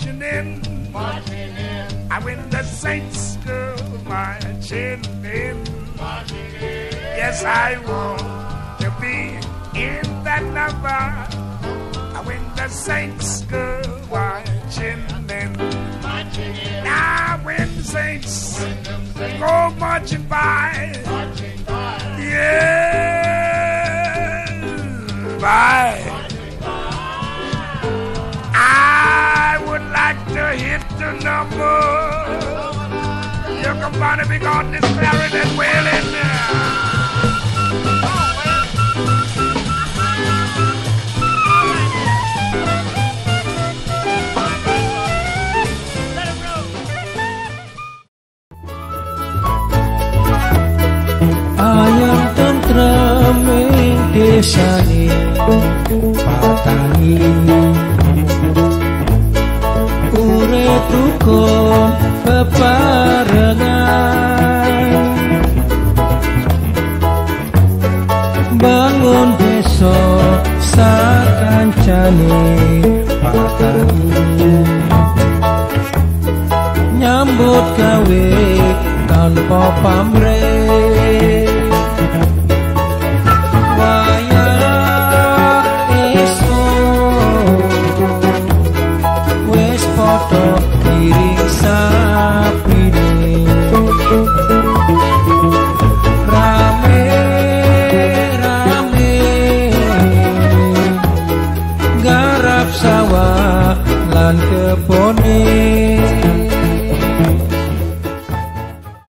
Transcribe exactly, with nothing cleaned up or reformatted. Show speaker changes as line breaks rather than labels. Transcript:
marching in, marching in. I when the saints go marching in, marching in. Yes, I want to be in that number. I when the saints go marching in, marching in. Now when the saints, when the saints go marching by, marching by. Yeah, by. I would like to hit the number. You can find me on this clarinet wailing now.
Ayam tentrem ing desane Patani urip rukun bebarengan bangun desa sakancane Patani nyambut gawe tanpa pamrih